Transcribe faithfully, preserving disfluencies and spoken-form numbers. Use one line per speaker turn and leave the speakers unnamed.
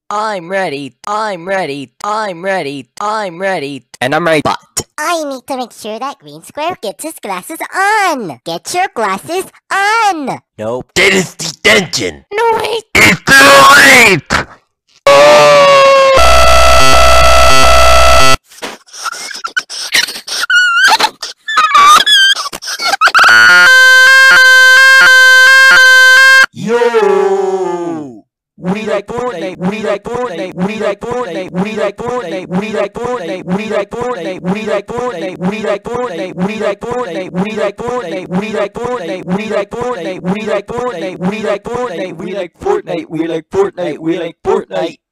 I'm ready, I'm ready, I'm ready, I'm ready, and I'm ready, but
I need to make sure that Green Square gets his glasses on! Get your glasses on!
Nope.
That is detention!
No, wait!
It's too late!
Yo! We like Fortnite, we like Fortnite, we like Fortnite, we like Fortnite, we like Fortnite, we like Fortnite, we like Fortnite, we like Fortnite, we like Fortnite, we like Fortnite, we like Fortnite, we like Fortnite, we like Fortnite, we like Fortnite, we like Fortnite, we like Fortnite, we like Fortnite.